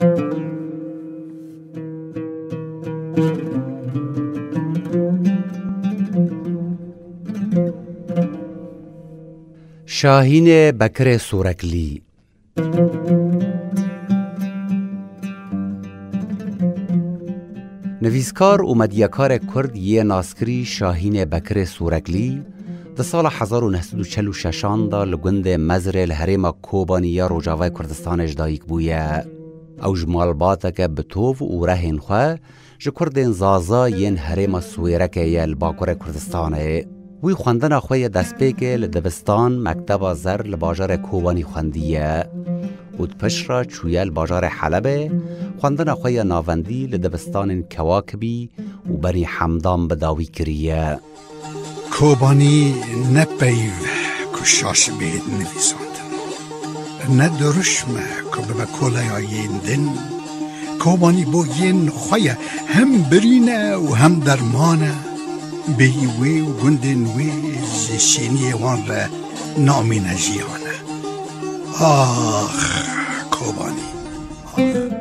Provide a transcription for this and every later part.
شاهین بکر سورکلی. نویسکار و مدیاکار کرد یه ناسکری شاهین بکر سورکلی در سال 1946 دا لگند مزر الهرم کوبانیا روجاوای کردستان اجدایک بویه. او جمالباتا که بطوف و رهین خواه جه کردین زازا ین هرم سویرکه یه الباکور کردستانه. وی خواندن خواه دست پیکه لدبستان مکتب زر لباجار کوبانی خواندیه. ود پش را چویه لباجار حلبه خواندن خواه ناوندی لدبستان کواکبی و بری حمدان بداوی کریه. کوبانی نپیو کشاش بید نویساندن، نه درشمه که به کلای دن. کوبانی با ین خواه هم برینه و هم درمانه، بیوی و گندن وی زشینی وان را نامین جیانه. آخ کوبانی آخ.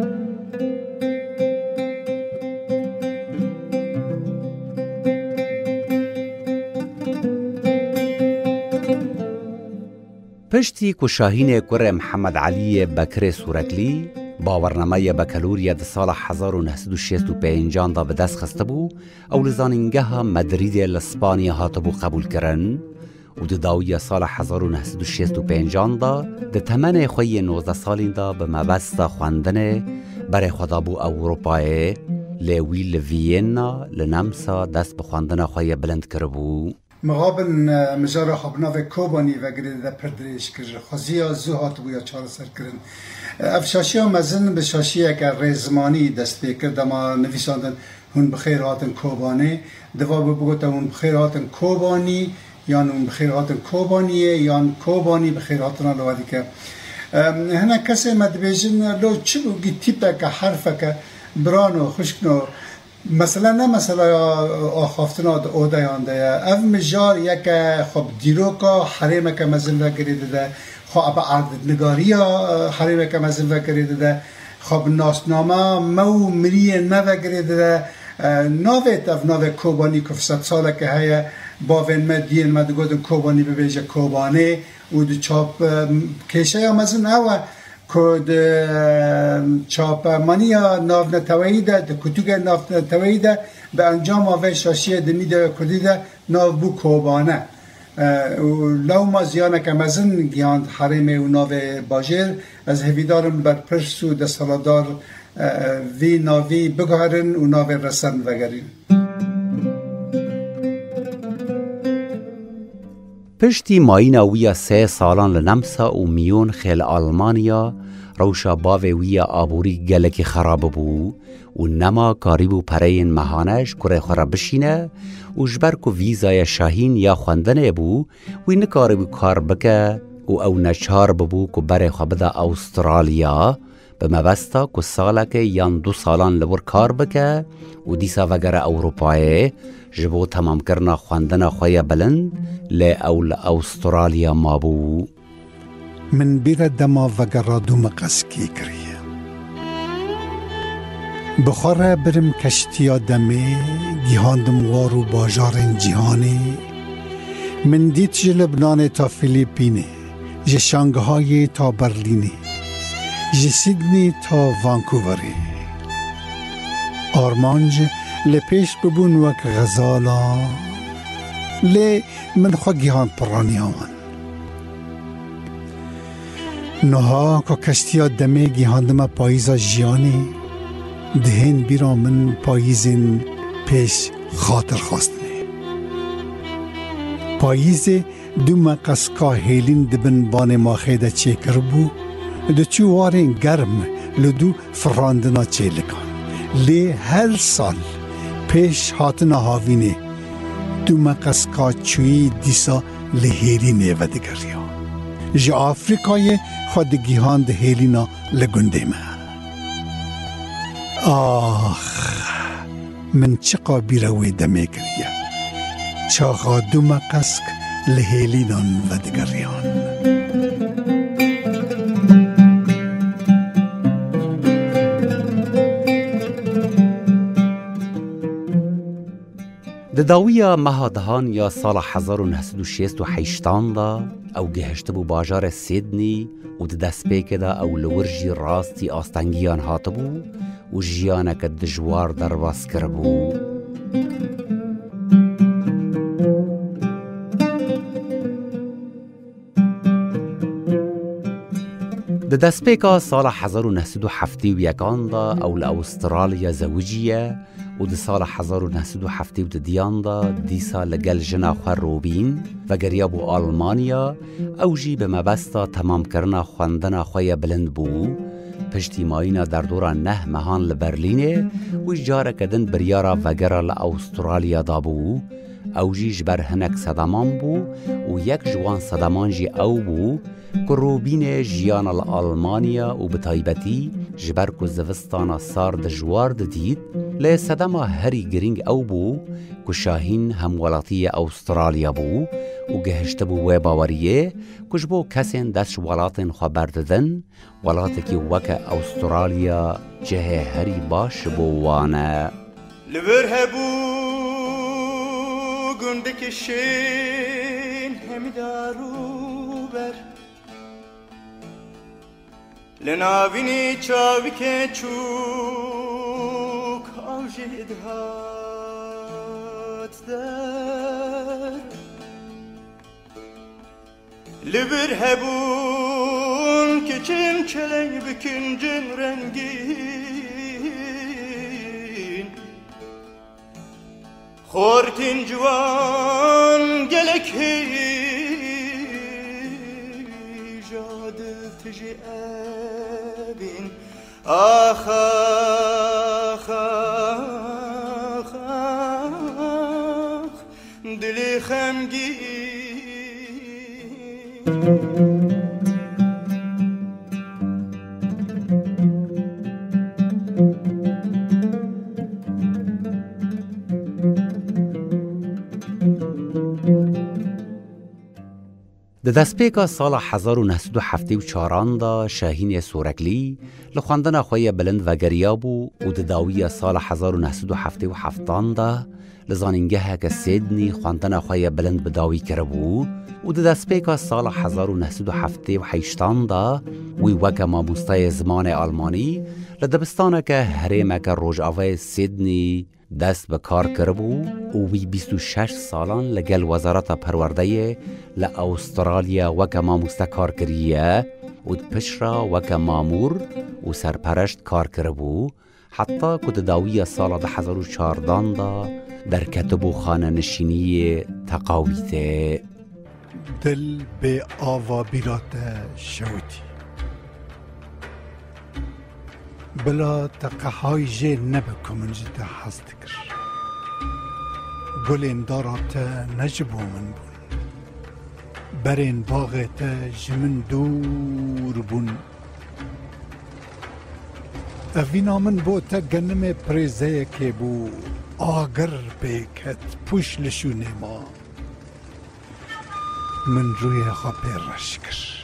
پشتی که شاهین کر محمد علی بکر سورکلی باورنامه بکالوریا در سال 1965 دا به دست خسته بو او لزانینگه مدرید لاسپانیا هاتبو قبول کرن و در داوی سال 1965 دا در تمن خوی 19 سالین دا به مبست خواندن برای خدا بو اوروپای لوی لوینا لنمسا دست به خواندن خوی بلند کربو. مقابل مجاره خبنا و کوبانی و گریده پردریش کرد خوزیا زو هات بویا چهار سر کرن افشاشی ها مزن به شاشی اگر رزمانی دست بکرد اما نویساندن هون بخیر هاتن کوبانی دوا بگوتا هون بخیر هاتن کوبانی یا هون بخیر هاتن کوبانیه یا کوبانی بخیر هاتن الوادی که هنه کسی مدبیجن لو چی بگی تیپه که حرفه که برانو خشکنو مثلا نه مثلا آخافتنا اوده یانده او مجار یک خب دیروکا حریم که مزن و گریده ده خب ابا عردنگاری حریم که مزن و گریده ده خب ناسنامه مو مریه نو گریده ده ناوید او ناو کوبانی که 100 ساله که هیا باوین مدین مدگودن کوبانی ببیجه کوبانه و دو چاپ کشه یا مزن اوه کد چاپ مانیا ناف نتوایی ده کتوگ ناف نتوایی ده به انجام آوه شاشی دمی ده کدی ده ناف بو کوبانه لو ما زیانه که مزن گیاند حرم و ناف باجر از هفیدارم بر پرس و دستالدار وی ناوی بگهرن و ناف رسن وگرین. پشتی ماینا ویا 3 سالان لنمسا و میون خیل آلمانیا روشا باوی ویا آبوری گلکی خراب بو و نما کاریبو پرین مهانش کره خورا بشینه و جبرکو ویزای شاهین یا خوندنه بو و نکاربو کار بکه و او نچار ببو که بره خوابده استرالیا به مبستا که سالکه یان 2 سالان لبور کار بکه و دیسا وگر اوروپای جبو تمام کرنا خواندن خوی بلند لی اول استرالیا ما بو. من بیر دما وگر دو مقص کی کریه بخوره برم کشتیا دمه گیهاندم وارو باجارن جهانی من دیت جه لبنان تا فیلیپینه جه شانگهای تا برلینه جه سیدنی تا وانکووره آرمانج لپیش ببون وک غزالا لی من خوا گیهان پرانی آوان نوها که کشتیا دمه گیهاندم پاییزا جیانی دهین بیرا من پاییزین پیش خاطر خواستنه پاییز دو مقص که هیلین دبن بان ما خیده چه کربو دو چوارین گرم لدو فراندنا چه لکان لی هر سال پیش هاتنا هاوینه دو مقص که چوی دیسا لهیرینه و دگریا جه آفریقای خود گیهان ده هیلینا لگنده ما آخ من چقا بیروی دمه کریه چاقا دو مقص لهیلینان و دگریان داویا مهادهان یا سال 1968 دا او گهشت بو باجار سیدنی و دست پیکدا او لورجی راستی آستنگیان هاتبو و جیانک دجوار در واس کربو. دست پیکا سال 1971 دا او لأسترالیا زوجیه و ده سال 1972 دا دیسا لگل جنا خواه روبین و گریا بو آلمانیا او جی به مبستا تمام کرنا خواندنا خواه بلند بو پشتی مایینا در دورا 9 مهان لبرلینه و جاره کدن بریارا وگرا لأسترالیا دا بو او جی جبر هنک صدامان بو و یک جوان صدامان جی او بو که روبین جیان الالمانیا و بطایبتی جبر که زوستانا سار دجوار دید لی صدما هری گرینگ او بو که شاهین همولاتی استرالیا بو و گهشت بو و باوریه کش بو کسین دست ولاتین خبر ددن ولاتی که وک استرالیا جه هری باش بو وانه لبر هبو گندک شین همی دارو بر لناوینی چاوی که چوک آوجید هات در لبر هبون که چم چلی بکن جن رنگین خورتین جوان گلک هی جاده تجی ابین آخ آخ آخ آخ دلی خمگین دست پیکا سال 1974 دا شاهین سورکلی لخواندن خواه بلند و گریابو و داوی سال 1977 دا لزانینگه که سیدنی خواندن خواه بلند بداوی کربو و دست پیکا سال 1978 دا وی وکا ماموستای زمان آلمانی لدبستانه که هریمه که روجاوه سیدنی دست به کار کربو و وی 26 سالان لگل وزارت پرورده لأسترالیا وکا ماموسته کار کریه و پشرا وکا مامور و سرپرشت کار کربو حتی که داوی سال 2014 دا در کتب و خانه نشینی تقاویته دل به آوا بیرات شوتی بلا تقهای جه نبکمن جده حست کر گلین دارات نجبو من بون برین باغت جمن دور بون اوینا من بو تا گنم پریزه که بو آگر بیکت پوش لشونه ما من روی خواه پیرش کر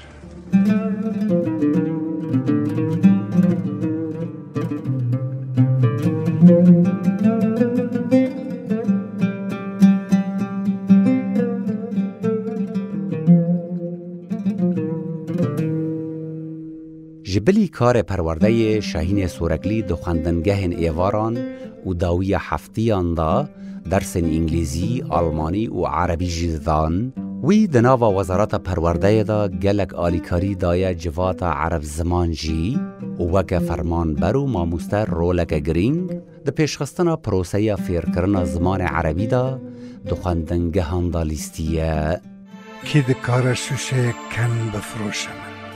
جبلی کار پرورده شاهین سورکلی دو خواندنگه ایواران و داوی هفتیان دا درس انگلیزی، آلمانی و عربی جدان وی دناوا وزارت پرورده دا گلک آلیکاری دای جوات عرب زمان جی و وک فرمان برو ماموستر رولک گرینگ ده پیشخستنا پروسه فیرکرنا زمان عربی دا دو خواندنگهان دا لیستیه کی ده کار شوشه کن بفروشم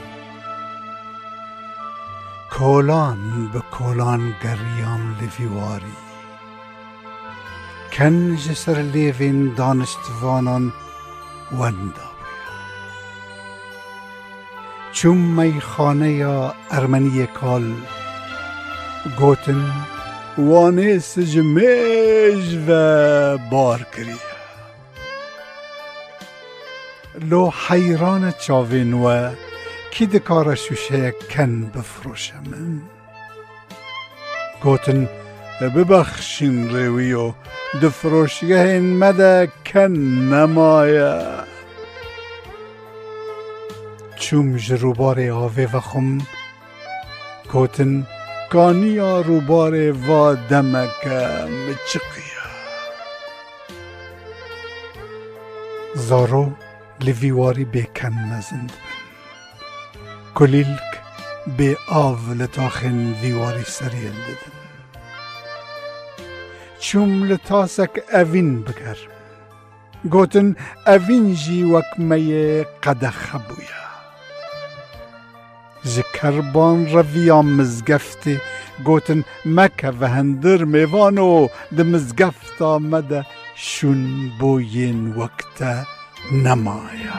کولان به کولان گریام لیویواری کن جسر لیوین دانشتوانان وندا چون میخانه یا ارمنی کال گوتن وانه سجمیج و بار کریه لو حیران چاوین و کی دکار شوشه کن بفروشم گوتن ببخشین روی و دفروشگه این مده کن نمایه چوم جروبار آوه و خم کوتن کانیا روبار و دمک مچقیه زارو لویواری بکن مزند کلیلک به آو لطاخن ویواری سریل ددن چوم لطاسک اوین بگر گوتن اوین جی وکمه قدخ بویا جکربان رویان مزگفته گوتن مکه و هندر میوانو ده مزگفت آمده شون بوین وقت نمایا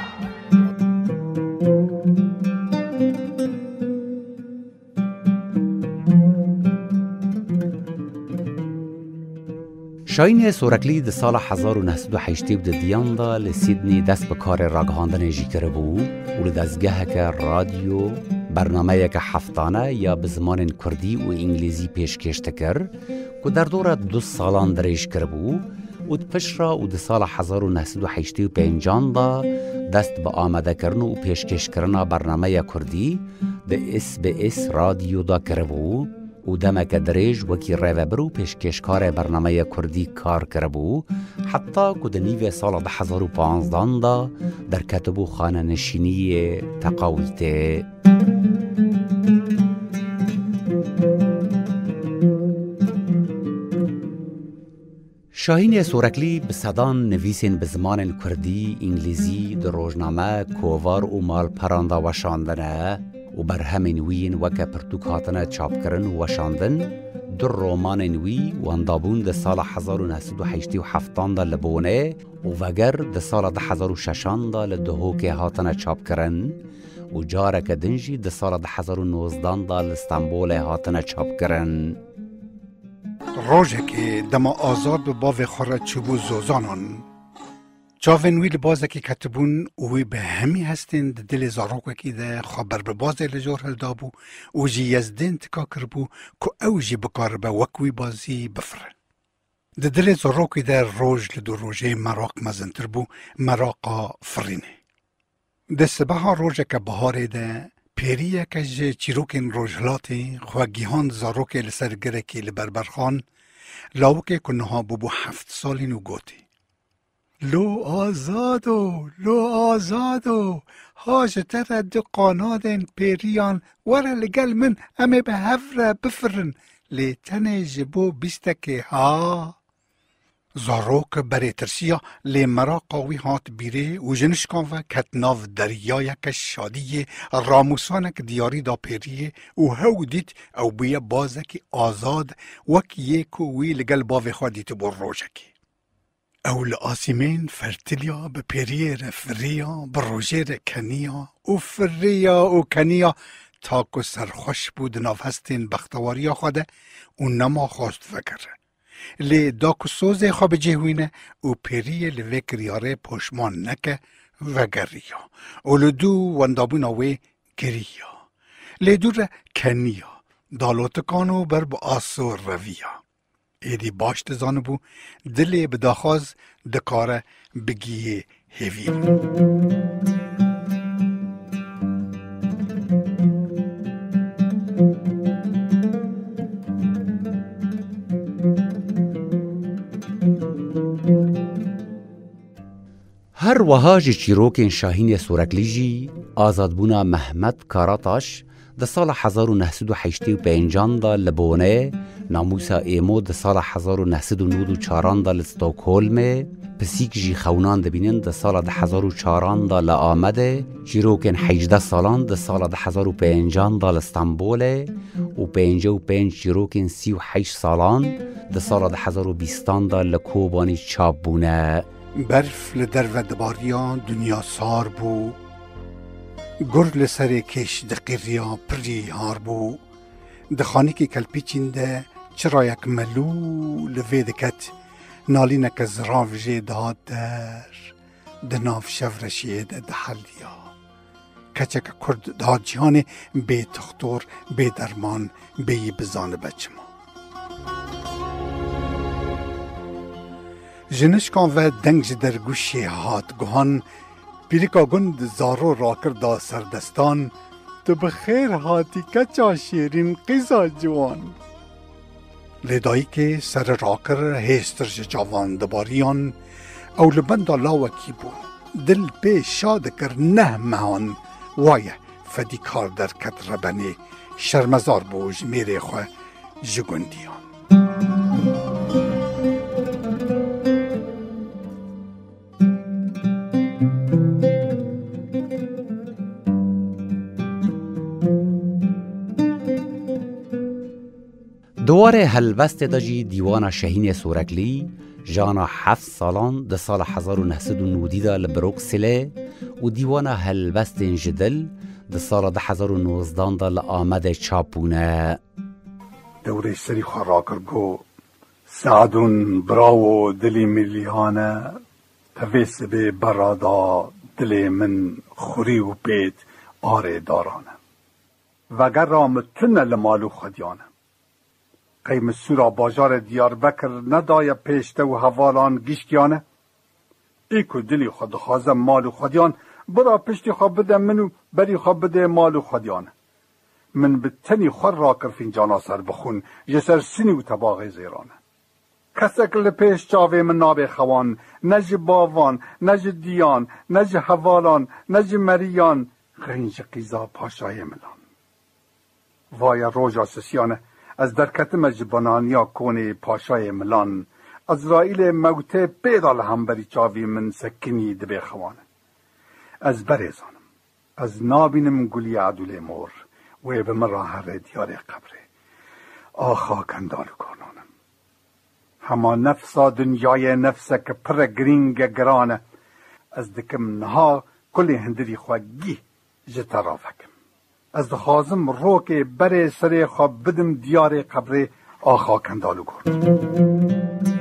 شاهین سورکلی ده سال 1980 ده دیاندا لسیدنی دست به کار راگهاندن جی کرده بو و لدزگه که رادیو برنامه که هفتانه یا به زمان کردی و انگلیزی پیشکش تکر که در دور 2 سالان درش کرده بو و پش را و ده سال 1985 دا دست به آمده کرن و پیشکش کرن برنامه کردی ده SBS رادیو دا کرده بو و دمک دریج وکی ریوبرو پیشکشکار برنامه کردی کار کرده بو حتی که ده نیو سال 2015 دا در کتبو خانه نشینی تقاویته شاهین سورکلی به صدان نویسین به زمان کردی انگلیزی در روزنامه کووار و مال پرانده و شاندنه و بر همین وین وکه پرتوکاتنه چاپ کرن و شاندن در رومان نوی و اندابون ده سال 1987 دا لبونه و وگر ده سال 2006 دا لدهوکه هاتنه چاپ کرن و جارک دنجی ده سال 2019 دا لستانبول هاتنه چاپ کرن روزه که دما آزاد به باو خوره چوبو زوزانان چاوین ویل بازه که کتبون اوی به همی هستین دل زاروکه که ده خبر به بازه لجور هل دابو او جی یزدین تکا کربو که او جی بکار به وکوی بازی بفره دل زاروکه ده روز لدو روژه مراق مزنتر بو مراقا فرینه ده سبها روژه که بهاره ده پیریه که چیروکین روژلاتی خواگیهان زاروکه لسرگره که لبربرخان لاوکه کنها بو 7 سالین و گوتی لو آزادو هاج تر دو قانادن پیریان ورا لگل من امه به هفره بفرن لی تنه جبو بیستکه ها زاروک بری ترسیا لی مرا قاوی هات بیره و جنشکان و کتناو دریای که شادی راموسانک دیاری دا پیریه و هاو دیت او بیه بازک آزاد وکی یکو وی لگل باوی خوادیت بر روژکی او لآسیمین فرتلیا به پیریه رفریا به روژه کنیا و فریا و کنیا تاکو سرخوش بود نافستین بختواریا خوده و نما خواست فکره لی داکو سوزه خواب جهوینه و پیریه لوکریاره پشمان نکه وگریا و لدو واندابون آوه گریا لی دور کنیا دالوتکانو بر با آسو رویا ایدی باشت زانو بو دلی بداخواز دکاره بگیه هیوی هر وهاج چیروکین شاهین سورکلیجی آزادبونا محمد کاراتاش ده سال 1985 دا لبونه ناموسا ایمو ده سال 1994 دا لستوکهولم پسیک جی خونان دبینن ده سال 2004 دا لآمده چیروکین 18 سالان ده سال 2005 دا لستانبوله و 55 چیروکین 38 سالان ده سال 2020 دا لکوبانی چاپ بونه برف لدر و دباریان دنیا سار بو گر لسر کش دقیریا پری هار بو دخانی که کلپیچین ده چرا یک ملو لویدکت نالینک زراف جه داد در دناف شورشیه ده دحلیا کچک کرد داد جهان بی تختور بی درمان بی بزان بچما جنشکان و دنگ در گوشی هات گوهان پیریکا گند زارو را کردا سردستان تو بخیر هاتی کچا شیرین قیزا جوان لیدایی که سر راکر هستر جوان دباریان او لبند لاوکی بون دل به شاد کر نه مهان وایه فدی کار در کت ربنی شرمزار بوج میره خواه جگندیان دوار هلبست داجی دیوان شهین سورکلی جانا 7 سالان ده سال 1990 دا لبروکسله و دیوان هلبست جدل ده سال 2019 دا لآمد چاپونه دوره سری خوراکر گو سعدون براو دلی ملیانه تویس به برادا دلی من خوری و پیت آره دارانه وگر رامتن لمالو خودیانه قیم سورا باجار دیار بکر ندای پیشته و حوالان گیشکیانه ایکو دلی خود خوازم مالو خودیان برا پشتی خواب بده منو بری خواب بده مالو خودیانه من به تنی خور را کر فینجانا سر بخون جسر سنی و تباغ زیرانه کسک لپیش چاوه من ناب خوان نج باوان نج دیان نج حوالان نج مریان غنج قیزا پاشای ملان وای روژا سسیانه از درکت مجبانانیا کونه پاشای ملان ازرائیل موته پیدال هم بری چاوی من سکنی دبی خوانه از بریزانم از نابینم گلی عدول مور و به من راه دیار قبره آخا کندالو کنانم هما نفسا دنیای نفسه که پر گرینگ گرانه از دکم نها کلی هندری خواگی جترافکم از دخوازم رو که بره سر خواب بدم دیار قبره آخا کندالو کنانم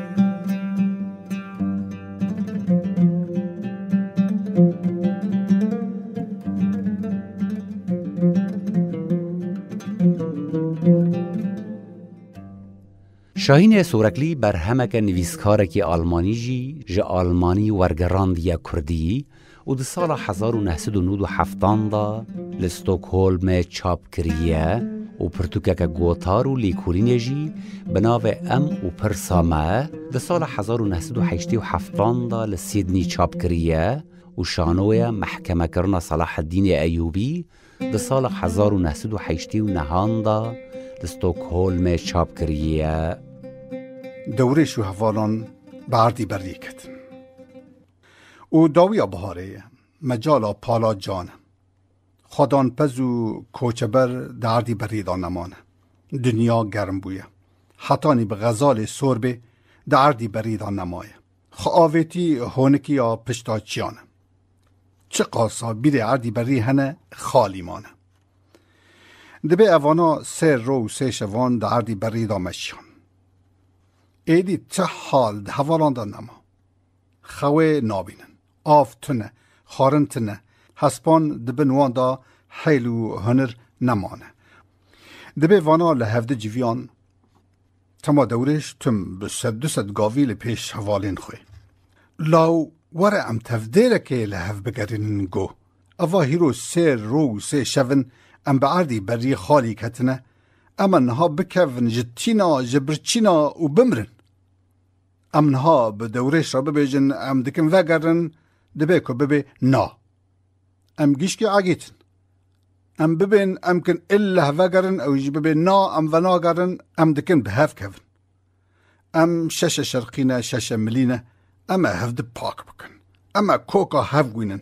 شاهین سورکلی بر همک نویسکارکی آلمانی جی آلمانی ورگراند یا کردی و ده سال 1997 دا لستوکهولم چاپ کریه و پرتوکک گوتار و لیکولین جی بناو ام و پرسامه ده سال 1987 دا لسیدنی چاپ کریه و شانوی محکمه کرنا صلاح الدین ایوبی ده سال 1989 دا لستوکهولم چاپ کریه دوره شو حوالان بردی بری کتن او داوی بهاره مجالا پالا جانه خودان پزو کوچبر دردی بریدان نمانه دنیا گرم بویه حتانی به غزال سوربه دردی بریدان نمایه خواهویتی هونکی یا پشتاچیانه چه قاسا بیر عردی بری هنه خالی مانه دبه اوانا 3 رو و 3 شوان دردی بریدان مشیان ایدی چه حال ده حوالان دا نما خواه نابینن آف تنه خارن تنه حسبان دبنوان دا حیلو هنر نمانه دبه وانا لحفده جویان تما دورش تم به 100 گاوی لپیش حوالین خوی لاو وره ام تفدیل که لحف بگرین گو اوا هیرو 3 رو و 3 شون ام بعردی بری خالی کتنه اما نها بکفن جتینا جبرچینا و بمرن ام نها به دورش را ببیجن ام دکن وگرن دبه که ببی نا ام گیشکی عگیتن ام ببین ام کن اله وگرن او جی ببی نا ام ونا گرن ام دکن به هف کفن ام شش شرقینه شش ملینه اما هفده پاک بکن اما کوکا هف گوینن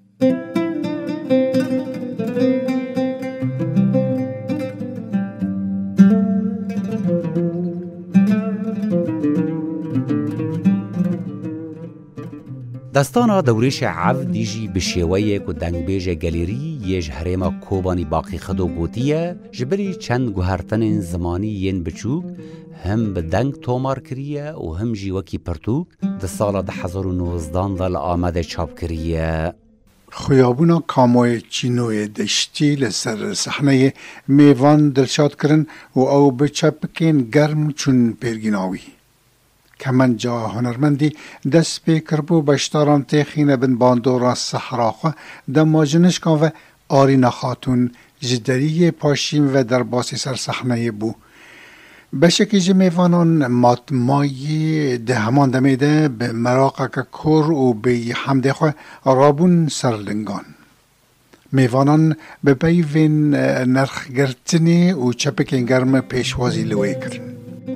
دستانا دورش عو دیجی بشیوه که دنگبیج گلیری یه هرما کوبانی باقی خدو گوتیه جبری چند گوهرتن زمانی ین بچوک هم به دنگ تومار کریه و هم جی وکی پرتوک ده سال 2019 دل آمده چاپ کریه خیابونا کاموی چینوی دشتی لسر صحنه میوان دلشاد کرن و او بچپکین گرم چون پیرگیناوی کمنجا هنرمندی دست پیکر بو بشتاران تخینه بن باندورا صحراخه دماجنش کن و آرینا خاتون جدری پاشیم و در باسی سر صحنه بو بشکی جمیوانان ماتمایی ده همان دمیده به مراقه که کور و به حمده خواه رابون سرلنگان میوانان به بیوین نرخ گرتنی و چپکین گرم پیشوازی لوی کرن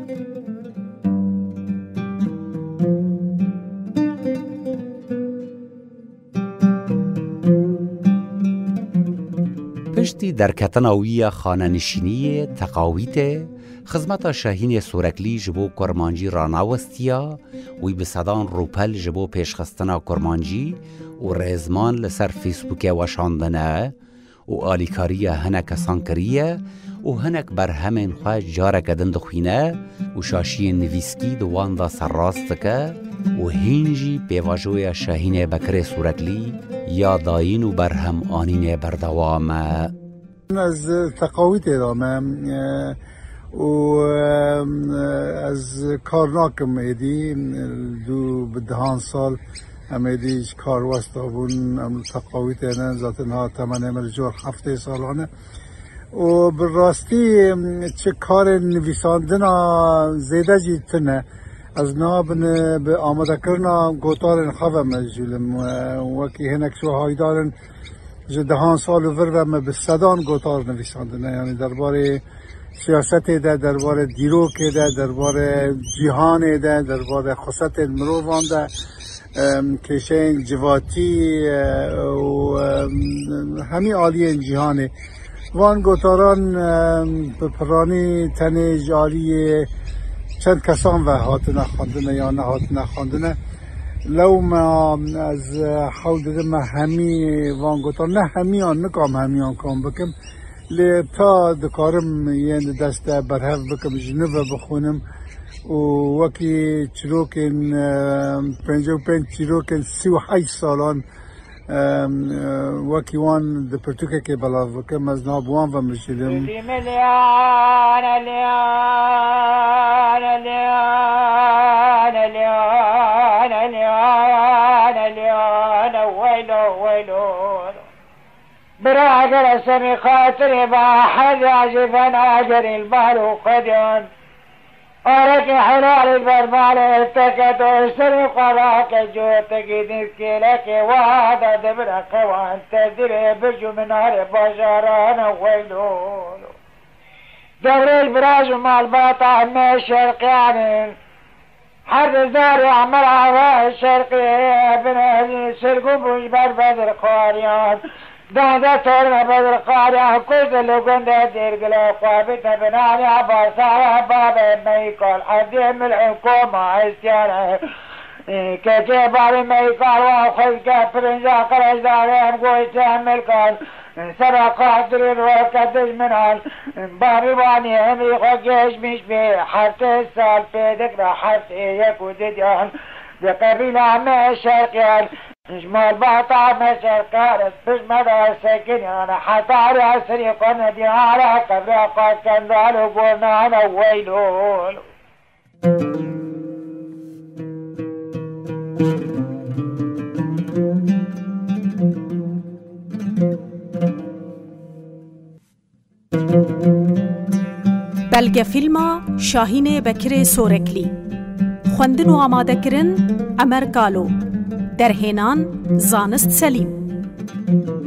پشتی در کتناوی خانه نشینی تقاویت خدمت شاهین سورکلی جبو کرمانجی راناوستیا وی به صدان روپل جبو پیشخستنا کرمانجی و رزمان لسر فیسبوک وشاندنه و آلیکاری هنک سانکریه و هنک بر همین خواه جاره کدن دخوینه و شاشی نویسکی دوان دا سر راست که و هینجی پیواجوی شاهین بکر سورکلی یا داین و بر هم آنین بردوامه از تقاویت ادامه و از کارناکم ایدی دو بدهان سال امیدیش کار واسطه بون تقاویت نه ذاتنها تمنه ملجور 7 سالانه و براستی چه کار نویساندنا زیده جیتنه از نابن به آماده کرنا گوتارن خواه مجولم وکی هنک شو های دارن دهان سال و ورم به صدان گوتار نویساندنه یعنی درباره سیاست ده درباره دیروک ده درباره جهان ده درباره خصوصت مروان ده کشین جواتی و همی عالی جهانه وان گوتاران به پرانی تنه جالی چند کسان و هات نخواندنه یا نه هات نخواندنه لو ما از حول دم همی وان گوتار نه همیان نکام همیان کام بکم لی تا دکارم یه دست برهف بکم جنوب بخونم و وکی چروکن 55 چروکن 38 سالان وکی وان د پرتوکه که بلا بکم از نابوان و مشیلم براجر سمي خاطري بأحد عجبا أجر البال قديون أرك حلال البربال التكت وسر قراك جوتك دنسكي لك وهذا دبرك وانت دري برجو من نار بجران ويلون دبر البراج مع الباطع من الشرقيان حد الزار عمر عواء الشرقي بن أهل سرقوا بجبر بدر قاريان دادا تورنا بدر قاريان كوز اللي قنده دير قلو قابتنا بناني عباسا بابا ميكول حديم من الحكومة عسيانا كتير بابا ميكول وخذ كفرنجا قرش داريهم قوي تعمل كون سرق قادرين وكدج منهن بابي باني همي خوكيش مش بي حتى السال بيدك راحت ايك ودديان بقبيلة عمي الشرقيان جمال باطع مشرقان بش مدى ساكن انا حتى على عسري قلنا دي على قبر قاد كان ذالو قولنا انا ويلون بلگه فیلما شاهین بکر سورکلی خوندن و آماده کرن عمر کالو در هینان زانست سلیم